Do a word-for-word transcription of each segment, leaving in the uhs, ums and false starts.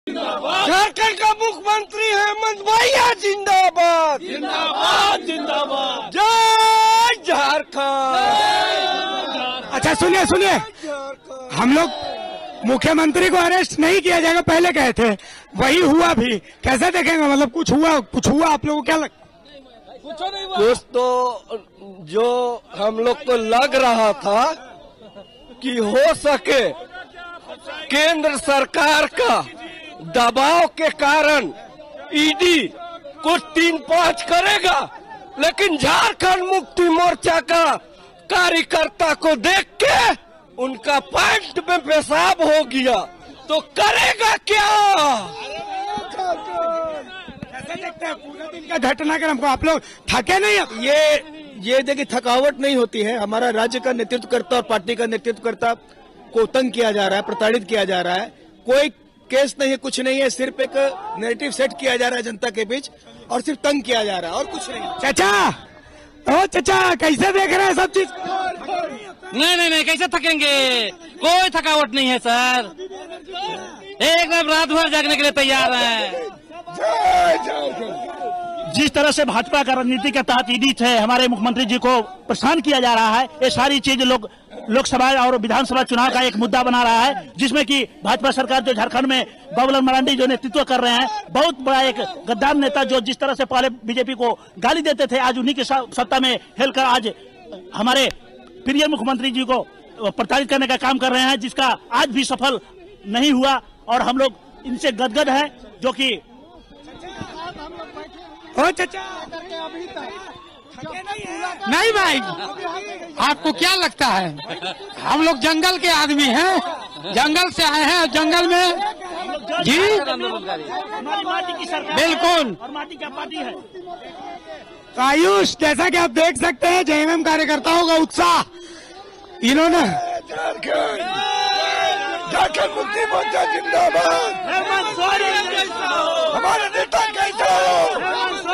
झारखंड का मुख्यमंत्री हेमंत भैया जिंदाबाद जिंदाबाद जिंदाबाद। जय झारखंड। अच्छा सुनिए सुनिए, हम लोग मुख्यमंत्री को अरेस्ट नहीं किया जाएगा पहले कहे थे, वही हुआ भी। कैसे देखेंगे, मतलब कुछ हुआ कुछ हुआ आप लोगों को क्या लगता? कुछ तो जो हम लोग को लग रहा था कि हो सके केंद्र सरकार का दबाव के कारण ईडी कुछ तीन पाँच करेगा, लेकिन झारखंड मुक्ति मोर्चा का कार्यकर्ता को देख के उनका पैंट में पेशाब हो गया तो करेगा क्या? कैसे देखते हैं पूरा दिन का घटनाक्रम को? आप लोग थके नहीं? अब ये ये देखिए, थकावट नहीं होती है। हमारा राज्य का नेतृत्व करता और पार्टी का नेतृत्व करता को तंग किया जा रहा है, प्रताड़ित किया जा रहा है। कोई केस नहीं है, कुछ नहीं है, सिर्फ एक नैरेटिव सेट किया जा रहा है जनता के बीच और सिर्फ तंग किया जा रहा है और कुछ नहीं। चाचा, ओ चाचा, कैसे देख रहे हैं सब चीज? नहीं नहीं नहीं, कैसे थकेंगे? कोई थकावट नहीं है सर, एकदम रात भर जागने के लिए तैयार है। जिस तरह से भाजपा का राजनीति के तहत ईडी है हमारे मुख्यमंत्री जी को परेशान किया जा रहा है, ये सारी चीज लोग लोकसभा और विधानसभा चुनाव का एक मुद्दा बना रहा है, जिसमें कि भाजपा सरकार जो झारखंड में बाबूलाल मरांडी जो नेतृत्व कर रहे हैं, बहुत बड़ा एक गद्दार नेता जो जिस तरह से पहले बीजेपी को गाली देते थे, आज उन्हीं की सत्ता में हेलकर आज हमारे प्रिय मुख्यमंत्री जी को प्रताड़ित करने का काम कर रहे हैं, जिसका आज भी सफल नहीं हुआ और हम लोग इनसे गदगद है। जो कि ओ चाचा, नहीं भाई, आपको क्या लगता है? हम लोग जंगल के आदमी हैं, जंगल से आए हैं, जंगल में जी हमारी माटी की सरकार बिल्कुल और माटी का पार्टी है। तो आयुष, जैसा कि आप देख सकते हैं जेएमएम कार्यकर्ताओं का उत्साह, इन्होंने झारखंड मुक्ति मोर्चा जिंदाबाद। हमारे नेता कैसे हो?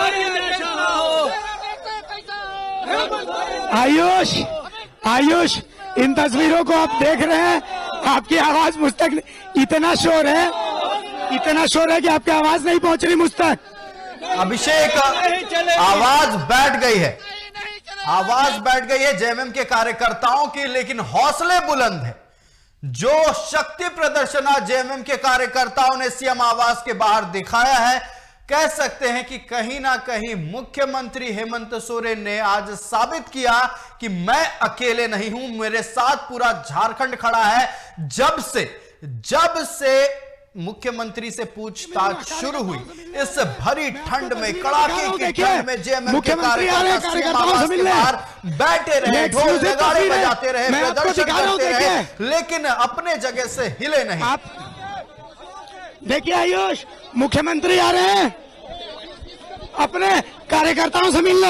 आयुष, आयुष, इन तस्वीरों को आप देख रहे हैं, आपकी आवाज मुझ तक इतना शोर है, इतना शोर है कि आपकी आवाज नहीं पहुंच रही मुझ तक। अभिषेक, आवाज बैठ गई है, आवाज बैठ गई है जेएमएम के कार्यकर्ताओं की, लेकिन हौसले बुलंद है। जो शक्ति प्रदर्शन आज जेएमएम के कार्यकर्ताओं ने सीएम आवास के बाहर दिखाया है, कह सकते हैं कि कहीं ना कहीं मुख्यमंत्री हेमंत सोरेन ने आज साबित किया कि मैं अकेले नहीं हूं, मेरे साथ पूरा झारखंड खड़ा है। जब से जब से मुख्यमंत्री से पूछताछ शुरू हुई, इस भरी ठंड में, कड़ाके की ठंड में जेएमएम के कार्यकर्ता सीएम आवास के बाहर बैठे रहे, ढोल नगाड़े बजाते रहे, प्रदर्शन करते रहे, लेकिन अपने जगह से हिले नहीं। आप देखिए आयुष, मुख्यमंत्री आ रहे हैं अपने कार्यकर्ताओं से मिलने।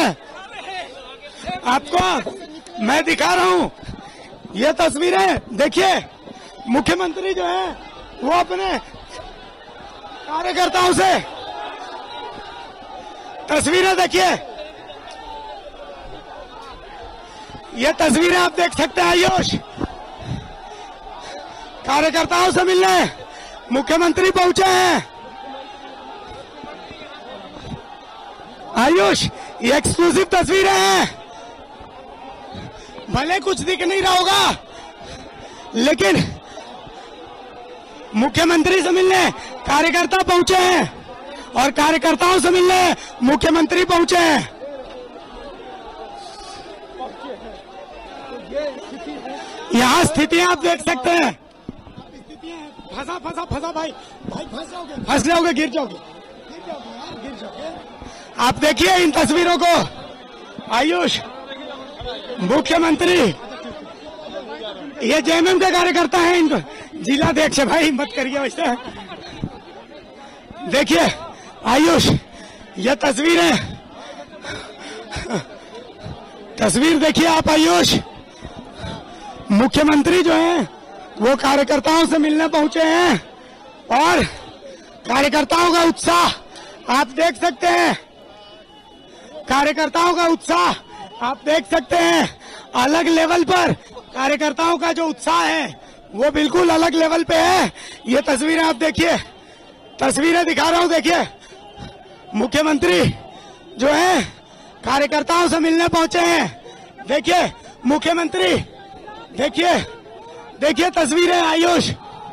आपको मैं दिखा रहा हूं ये तस्वीरें, देखिए मुख्यमंत्री जो है वो अपने कार्यकर्ताओं से, तस्वीरें देखिए, ये तस्वीरें आप देख सकते हैं आयुष, कार्यकर्ताओं से मिलने मुख्यमंत्री पहुंचे हैं। आयुष, ये एक्सक्लूसिव तस्वीरें हैं, भले कुछ दिख नहीं रहा होगा, लेकिन मुख्यमंत्री से मिलने कार्यकर्ता पहुंचे हैं और कार्यकर्ताओं से मिलने मुख्यमंत्री पहुंचे हैं। यहां स्थितियां आप देख सकते हैं, फंसा फंसा फंसा भाई भाई फंस जाओगे, फंस जाओगे, गिर जाओगे, गिर जाओगे यार, गिर जाओगे। आप देखिए इन तस्वीरों को आयुष, मुख्यमंत्री, ये जेएमएम के कार्यकर्ता हैं, इनको जिलाध्यक्ष भाई मत करिए वैसे। देखिए आयुष, ये तस्वीरें, तस्वीर देखिए आप आयुष, मुख्यमंत्री जो हैं वो कार्यकर्ताओं से मिलने पहुंचे हैं और कार्यकर्ताओं का उत्साह आप देख सकते हैं, कार्यकर्ताओं का उत्साह आप देख सकते हैं, अलग लेवल पर कार्यकर्ताओं का जो उत्साह है वो बिल्कुल अलग लेवल पे है। ये तस्वीरें आप देखिए, तस्वीरें दिखा रहा हूं, देखिए मुख्यमंत्री जो है कार्यकर्ताओं से मिलने पहुंचे हैं। देखिए मुख्यमंत्री, देखिए देखिए तस्वीरें आयुष,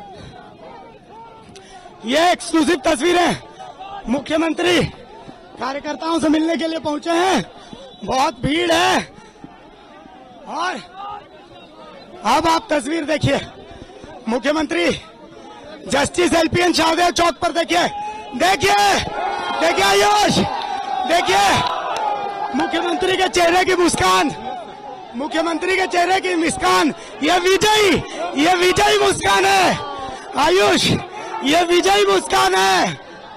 ये एक्सक्लूसिव तस्वीरें, मुख्यमंत्री कार्यकर्ताओं से मिलने के लिए पहुंचे हैं। बहुत भीड़ है और अब आप तस्वीर देखिए, मुख्यमंत्री जस्टिस एलपीएन शाहदेव चौक पर देखिए, देखिए देखिए आयुष, देखिए मुख्यमंत्री के चेहरे की मुस्कान, मुख्यमंत्री के चेहरे की मुस्कान, ये विजयी, ये विजयी मुस्कान है आयुष, ये विजयी मुस्कान है।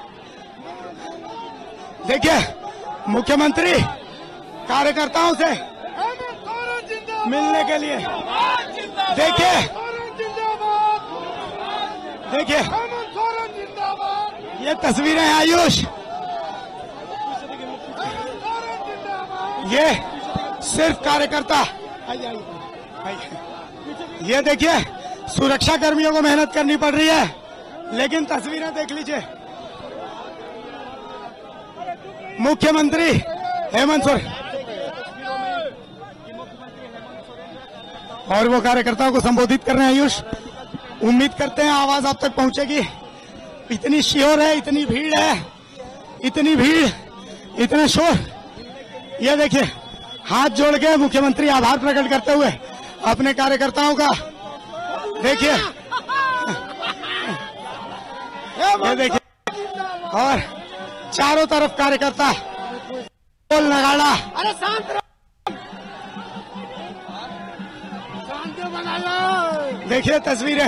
देखिए मुख्यमंत्री कार्यकर्ताओं से मिलने के लिए, देखिए देखिए ये तस्वीरें हैं आयुष, ये सिर्फ कार्यकर्ता, ये देखिए सुरक्षा कर्मियों को मेहनत करनी पड़ रही है, लेकिन तस्वीरें देख लीजिए, मुख्यमंत्री हेमंत सोरेन और वो कार्यकर्ताओं को संबोधित कर रहे हैं आयुष। उम्मीद करते हैं आवाज आप तक पहुंचेगी। इतनी शोर है, इतनी भीड़ है, इतनी भीड़, इतने शोर। ये देखिए हाथ जोड़ के मुख्यमंत्री आभार प्रकट करते हुए अपने कार्यकर्ताओं का, देखिए ये देखिए, और चारों तरफ कार्यकर्ता, ढोल नगाड़ा, अरे शांत देखिए तस्वीरें,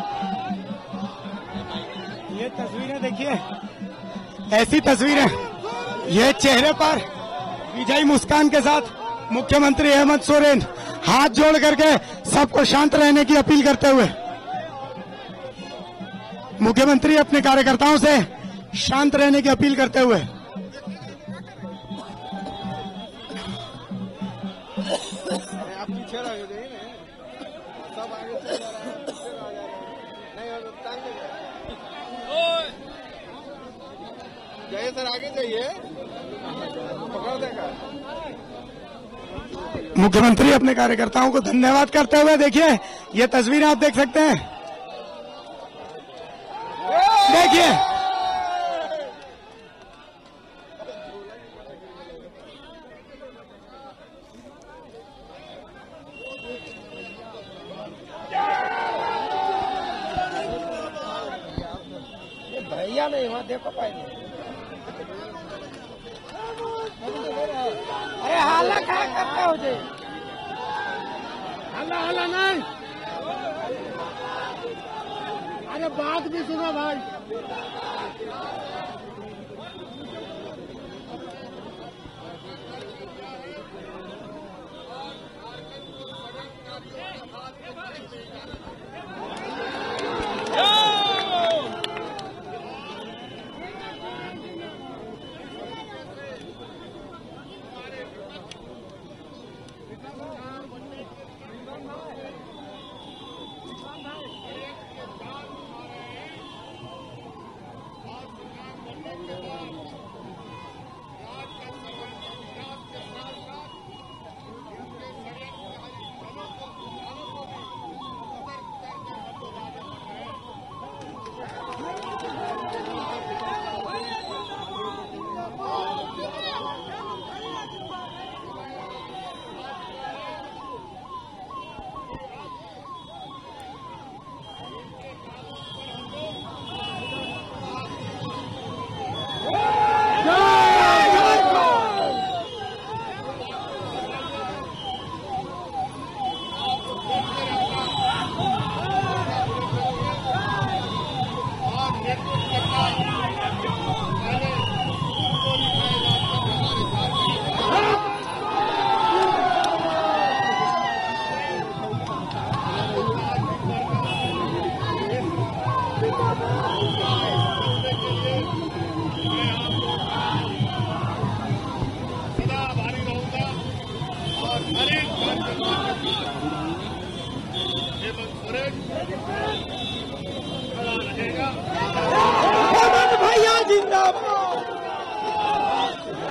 ये तस्वीरें देखिए, ऐसी तस्वीरें, ये चेहरे पर विजयी मुस्कान के साथ मुख्यमंत्री हेमंत सोरेन हाथ जोड़ करके सबको शांत रहने की अपील करते हुए, मुख्यमंत्री अपने कार्यकर्ताओं से शांत रहने की अपील करते हुए, आप पीछे रह गए सब आगे चल रहा है, नहीं जाइए सर, आगे जाइए, पकड़ देगा। मुख्यमंत्री अपने कार्यकर्ताओं को धन्यवाद करते हुए, देखिए ये तस्वीरें आप देख सकते हैं, देखिए भैया नहीं वहां देखो पाएंगे, अरे हाला क्या करते हो जी, हाला हाला नहीं, अरे बात भी सुनो भाई।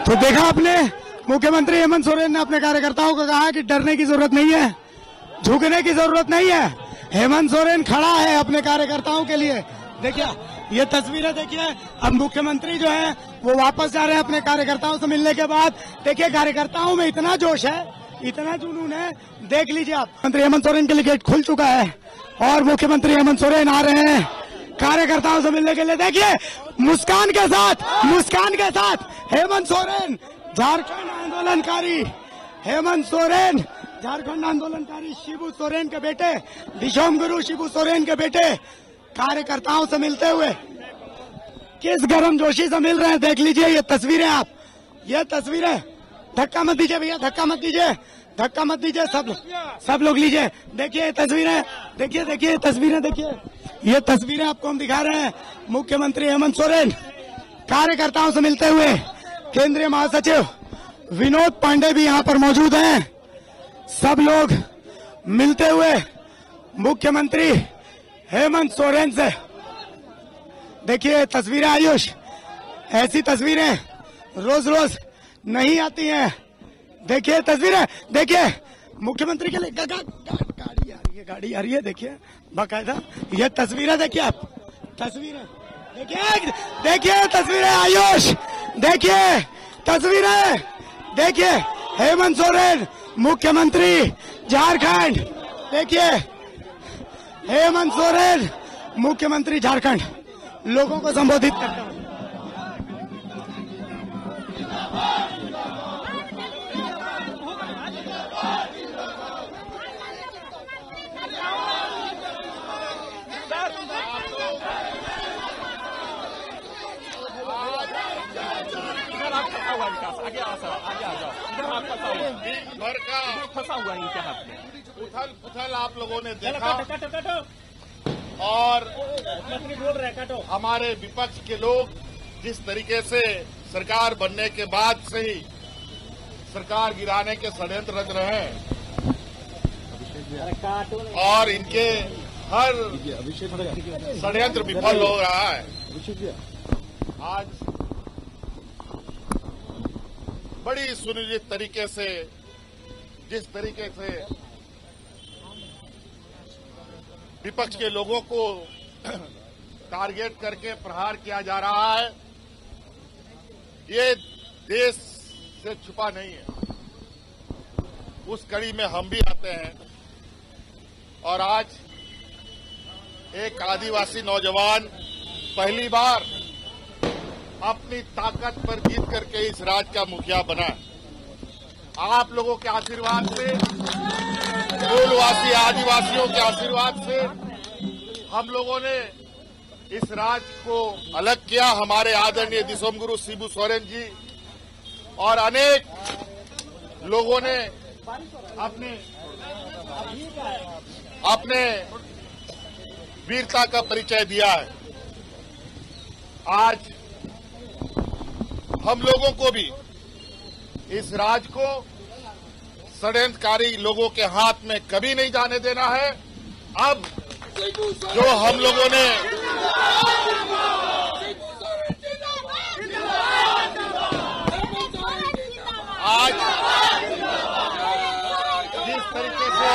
तो देखा आपने, मुख्यमंत्री हेमंत सोरेन ने अपने कार्यकर्ताओं को कहा कि डरने की जरूरत नहीं है, झुकने की जरूरत नहीं है। हेमंत सोरेन खड़ा है अपने कार्यकर्ताओं के लिए। देखिए ये तस्वीरें देखिए, अब मुख्यमंत्री जो है वो वापस जा रहे हैं अपने कार्यकर्ताओं से मिलने के बाद। देखिए कार्यकर्ताओं में इतना जोश है, इतना जुनून है, देख लीजिए आप। मुख्यमंत्री हेमंत सोरेन के लिए गेट खुल चुका है और मुख्यमंत्री हेमंत सोरेन आ रहे हैं कार्यकर्ताओं से मिलने के लिए। देखिए मुस्कान के साथ, मुस्कान के साथ हेमंत सोरेन, झारखंड आंदोलनकारी हेमंत सोरेन, झारखंड आंदोलनकारी शिबू सोरेन के बेटे, दिशोम गुरु शिबू सोरेन के बेटे कार्यकर्ताओं से मिलते हुए किस गर्मजोशी से मिल रहे हैं, देख लीजिए ये तस्वीरें आप, ये तस्वीरें। धक्का मत दीजिए भैया, धक्का मत दीजिए, धक्का मत दीजिए, सब सब लोग लीजिए। देखिए ये तस्वीरें, देखिए देखिए ये तस्वीरें, देखिए ये तस्वीरें आपको हम दिखा रहे हैं। मुख्यमंत्री हेमंत सोरेन कार्यकर्ताओं से मिलते हुए, केंद्रीय महासचिव विनोद पांडे भी यहाँ पर मौजूद हैं, सब लोग मिलते हुए मुख्यमंत्री हेमंत सोरेन से। देखिए तस्वीरें आयुष, ऐसी तस्वीरें रोज रोज नहीं आती हैं। देखिए तस्वीरें, देखिए मुख्यमंत्री के लिए गा, गा, गा, गाड़ी आ रही है, गाड़ी आ रही है, देखिए बाकायदा ये तस्वीरें देखिए आप, तस्वीरें देखिए, देखिए तस्वीरें आयुष, देखिए तस्वीरें, देखिए हेमंत सोरेन मुख्यमंत्री झारखंड, देखिए हेमंत सोरेन मुख्यमंत्री झारखंड लोगों को संबोधित करते हुए। आगे आ जाओ, आगे आ जाओ, इधर आप फंसा हुआ दिन भर का फंसा हुआ है इनके हाथ में। उथल पुथल आप लोगों ने देखा और हमारे विपक्ष के लोग जिस तरीके से सरकार बनने के बाद से ही सरकार गिराने के षड्यंत्र रच रहे हैं और इनके हर षड्यंत्र विफल हो रहा है। आज बड़ी सुनियोजित तरीके से, जिस तरीके से विपक्ष के लोगों को टारगेट करके प्रहार किया जा रहा है, ये देश से छुपा नहीं है। उस कड़ी में हम भी आते हैं और आज एक आदिवासी नौजवान पहली बार अपनी ताकत पर जीत करके इस राज्य का मुखिया बना। आप लोगों के आशीर्वाद से, मूलवासी आदिवासियों के आशीर्वाद से हम लोगों ने इस राज्य को अलग किया। हमारे आदरणीय दिशोम गुरु शिबू सोरेन जी और अनेक लोगों ने अपने अपने वीरता का परिचय दिया है। आज हम लोगों को भी इस राज्य को षड्यंत्रकारी लोगों के हाथ में कभी नहीं जाने देना है। अब जो हम लोगों ने आज जिस तरीके से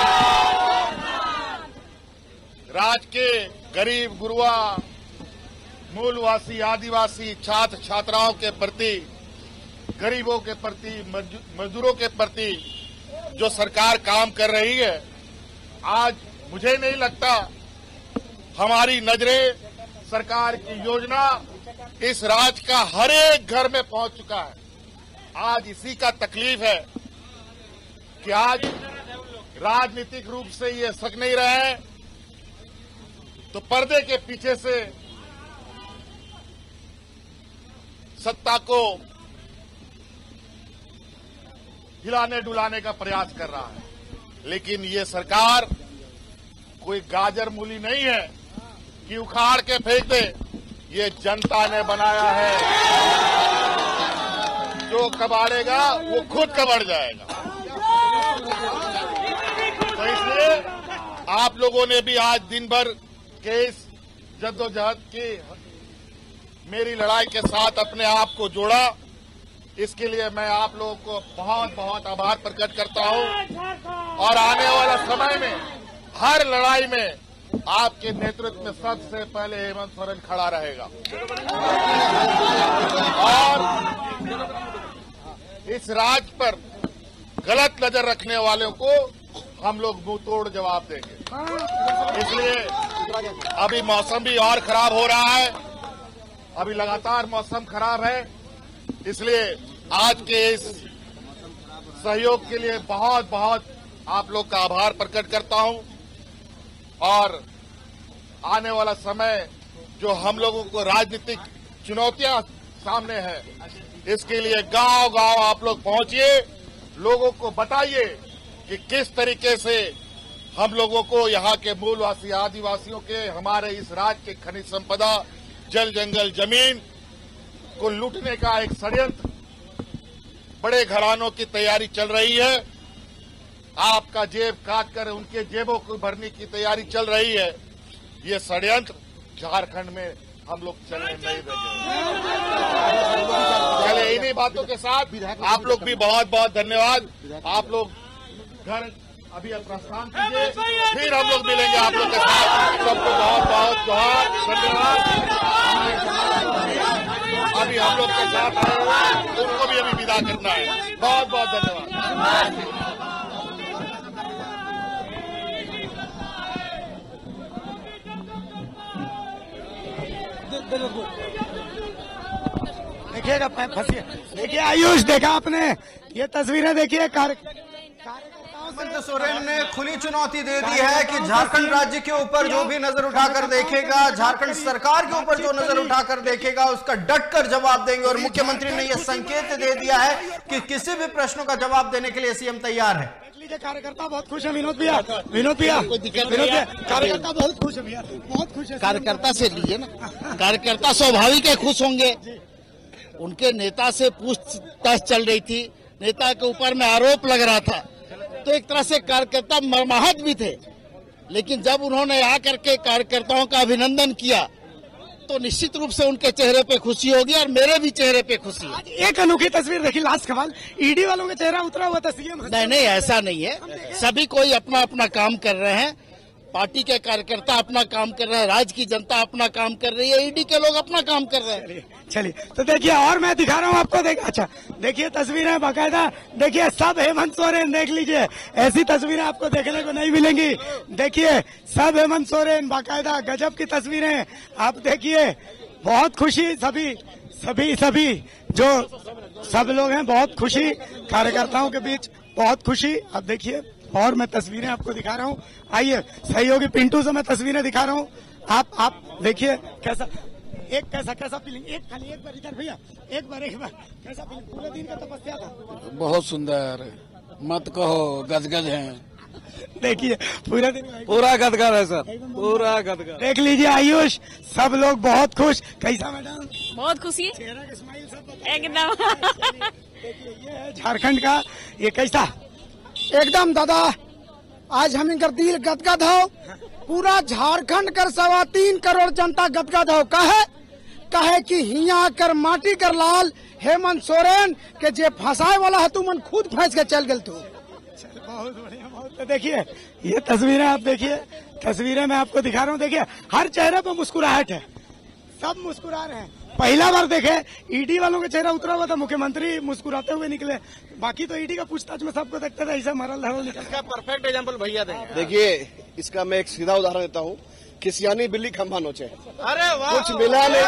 राज्य के गरीब गुरुआ, मूलवासी, आदिवासी छात्र छात्राओं के प्रति, गरीबों के प्रति, मजदूरों के प्रति जो सरकार काम कर रही है, आज मुझे नहीं लगता हमारी नजरें, सरकार की योजना इस राज्य का हर एक घर में पहुंच चुका है। आज इसी का तकलीफ है कि आज राजनीतिक रूप से ये सक नहीं रहे हैं, तो पर्दे के पीछे से सत्ता को हिलाने डुलाने का प्रयास कर रहा है। लेकिन ये सरकार कोई गाजर मूली नहीं है कि उखाड़ के फेंक दे। ये जनता ने बनाया है, जो कबाड़ेगा वो खुद कबाड़ जाएगा। तो इसलिए आप लोगों ने भी आज दिन भर के इस जद्दोजहद की मेरी लड़ाई के साथ अपने आप को जोड़ा इसके लिए मैं आप लोगों को बहुत बहुत आभार प्रकट करता हूं और आने वाला समय में हर लड़ाई में आपके नेतृत्व में सबसे पहले हेमंत सोरेन खड़ा रहेगा और इस राज्य पर गलत नजर रखने वालों को हम लोग मुंह तोड़ जवाब देंगे। इसलिए अभी मौसम भी और खराब हो रहा है, अभी लगातार मौसम खराब है, इसलिए आज के इस सहयोग के लिए बहुत बहुत आप लोग का आभार प्रकट करता हूं और आने वाला समय जो हम लोगों को राजनीतिक चुनौतियां सामने है, इसके लिए गांव गांव आप लोग पहुंचिए, लोगों को बताइए कि किस तरीके से हम लोगों को यहाँ के मूलवासी आदिवासियों के हमारे इस राज्य के खनिज संपदा, जल जंगल, जमीन को लूटने का एक षड्यंत्र बड़े घरानों की तैयारी चल रही है। आपका जेब काट कर उनके जेबों को भरने की तैयारी चल रही है। ये षड्यंत्र झारखंड में हम लोग चलने नहीं देंगे। चले इन्हीं बातों के साथ आप लोग भी बहुत बहुत धन्यवाद। आप लोग घर अभी प्रस्थान कीजिए, फिर हम लोग मिलेंगे आप लोग के साथ। सबको बहुत बहुत जोहार, धन्यवाद। अभी हम लोग के साथ आए हुए उनको भी अभी विदा करना है। बहुत बहुत धन्यवाद। देखिएगा फंसिए। देखिए आयुष, देखा आपने ये तस्वीरें, देखिए कार्य हेमंत सोरेन ने खुली चुनौती दे दी है कि झारखंड राज्य के ऊपर जो भी नजर उठाकर देखेगा, झारखंड सरकार के ऊपर जो नजर उठाकर देखेगा, उसका डटकर जवाब देंगे। और मुख्यमंत्री ने यह संकेत दे दिया है कि किसी भी प्रश्नों का जवाब देने के लिए सीएम तैयार है। कार्यकर्ता बहुत खुश है। विनोद भैया, विनोद भैया, विनोद भैया, कार्यकर्ता बहुत खुश है भैया, बहुत खुश है। कार्यकर्ता से लीजिए ना, कार्यकर्ता स्वाभाविक है खुश होंगे। उनके नेता से पूछताछ चल रही थी, नेता के ऊपर में आरोप लग रहा था, तो एक तरह से कार्यकर्ता मर्माहत भी थे। लेकिन जब उन्होंने आकर के कार्यकर्ताओं का अभिनंदन किया तो निश्चित रूप से उनके चेहरे पे खुशी होगी और मेरे भी चेहरे पे खुशी है। एक अनोखी तस्वीर देखी, लास्ट सवाल, ईडी वालों का चेहरा उतरा हुआ था सीएम। नहीं नहीं, ऐसा नहीं है। सभी कोई अपना अपना काम कर रहे हैं। पार्टी के कार्यकर्ता अपना काम कर रहे हैं, राज्य की जनता अपना काम कर रही है, ईडी के लोग अपना काम कर रहे हैं। चलिए, तो देखिए, और मैं दिखा रहा हूँ आपको। देख, अच्छा देखिए तस्वीरें बाकायदा, देखिए सब हेमंत सोरेन, देख लीजिए, ऐसी तस्वीरें आपको देखने को नहीं मिलेंगी। देखिए सब हेमंत सोरेन, बाकायदा गजब की तस्वीरें आप देखिए। बहुत खुशी, सभी सभी सभी जो सब लोग हैं, बहुत खुशी कार्यकर्ताओं के बीच, बहुत खुशी। अब देखिए, और मैं तस्वीरें आपको दिखा रहा हूँ। आइए, सहयोगी पिंटू से मैं तस्वीरें दिखा रहा हूँ। आप आप देखिए कैसा, एक कैसा कैसा फीलिंग, एक खाली एक बार इधर भैया, एक बार एक बार कैसा फीलिंग, पूरे दिन का तपस्या था। बहुत सुंदर, मत कहो, गदगद हैं। देखिए पूरे दिन पूरा गदगद है सर, पूरा गदगद। देख लीजिए आयुष, सब लोग बहुत खुश। कैसा मैडम? बहुत खुशी, चेहरा का स्माइल सब एकदम। देखिए ये है झारखंड का, ये कैसा एकदम दादा, आज हम इनकर दिल गदगद हो, पूरा झारखंड कर सवा तीन करोड़ जनता गदगद हो। कहे कहे कि हिया कर माटी कर लाल हेमंत सोरेन के जे फंसाए वाला है, तू मन खुद फंस के चल गल तू। बहुत बढ़िया, बहुत। तो देखिए ये तस्वीरें आप देखिए, तस्वीरें मैं आपको दिखा रहा हूँ। देखिए हर चेहरे पर मुस्कुराहट है, सब मुस्कुरा रहे हैं। पहला बार देखे ईडी वालों का चेहरा उतरा हुआ था, मुख्यमंत्री मुस्कुराते हुए निकले। बाकी तो ईडी का पूछताछ में सबको देखते थे ऐसा मरल धरल निकल। परफेक्ट एग्जाम्पल भैया देंगे। देखिए इसका मैं एक सीधा उदाहरण देता हूँ। खिसियानी बिल्ली खंभा नोचे। अरे वाह, कुछ मिला नहीं,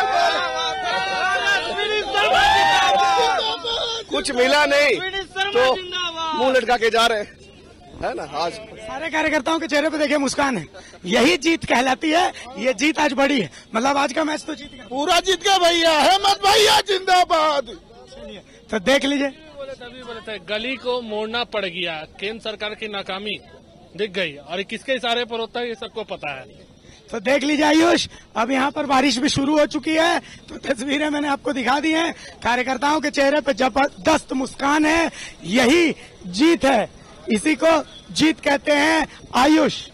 कुछ मिला नहीं तो मुंह लटका के जा रहे है ना। आज सारे कार्यकर्ताओं के चेहरे पे देखिए मुस्कान है, यही जीत कहलाती है। ये जीत आज बड़ी है, मतलब आज का मैच तो जीत गया, पूरा जीत गया भैया। हेमंत भैया जिंदाबाद। चलिए तो देख लीजिए, तभी बोले थे गली को मोड़ना पड़ गया, केंद्र सरकार की नाकामी दिख गई और किसके इशारे पर होता है ये सबको पता है। तो देख लीजिए आयुष, अब यहाँ पर बारिश भी शुरू हो चुकी है, तो तस्वीरें मैंने आपको दिखा दी हैं। कार्यकर्ताओं के चेहरे पे जबरदस्त मुस्कान है, यही जीत है, इसी को जीत कहते हैं आयुष।